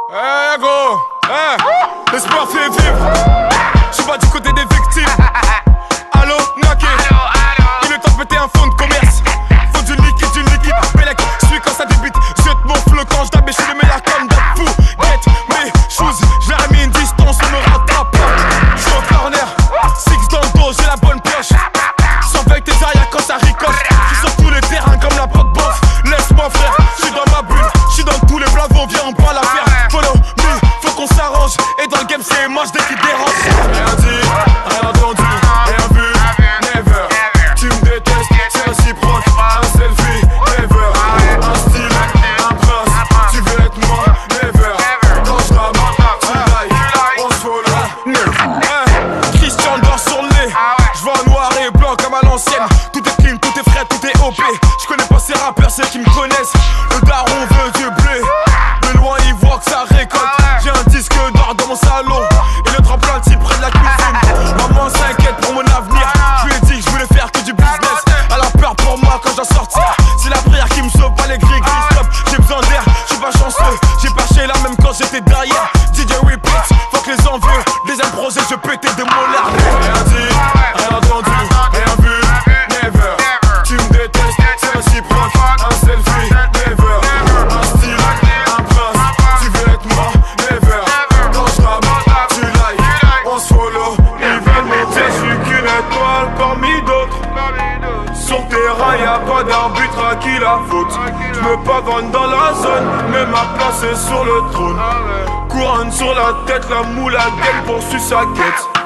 Eh gros, l'espoir fait vivre. J'suis pas du côté des victimes. Allo, Naké. Il est temps de péter un fonds de commerce. Faut du liquide, Bélec. J'suis quand ça débite, jette mon flow quand j'd'abe. J'suis le meilleur comme d'hab fou. Get mes choses, j'l'ai mis une distance, on me rattrape. J'suis au corner, six dans le dos, j'ai la bonne pioche. Surveille tes arrières quand ça ricoche. J'suis sur tous les terrains comme la pote boss. Laisse-moi frère, j'suis dans ma bulle. J'suis dans tous les blavos, viens on prend l'affaire. Follow me, faut qu'on s'arrange. Et dans le game c'est moche dès qu'il dérange. Rien dit, rien entendu, rien vu, never. Tu me détestes, c'est réciproque. Un selfie, never. Un style, un prince. Tu veux être moi, never. Quand je rappe, tu like, on se follow, never. Christian dort sur le nez. J'vois en noir et blanc comme à l'ancienne. Tout est clean, tout est frais, tout est OP. J'connais pas ces rappeurs, ceux qui me connaissent. Le daron veut du blé. De loin il voit que ça récolte. J'ai un disque d'or dans mon salon. Et le tremplin tire près de la cuisine. Maman s'inquiète pour mon avenir. Je lui ai dit que je voulais faire que du business. Elle a peur pour moi quand je dois sortir. C'est la prière qui me sauve, pas les gris stop. J'ai besoin d'air, je suis pas chanceux. J'ai pas chez la même quand j'étais derrière. DJ repeat, fuck les envieux. Deuxième projet, je pétais de molaires. Rien dit, rien entendu, rien vu, never. Tu me détestes, c'est réciproque. Un selfie, never. Un style, un prince. Tu veux être moi, never. Quand je rappe, tu like, on se follow. Ils veulent monter, je suis qu'une étoile parmi d'autres. Sur terrain, y'a pas d'arbitre à qui la faute. J'me pavane dans la zone, mais ma place est sur le trône. Couronne sur la tête, la moule à gueule poursuit sa quête.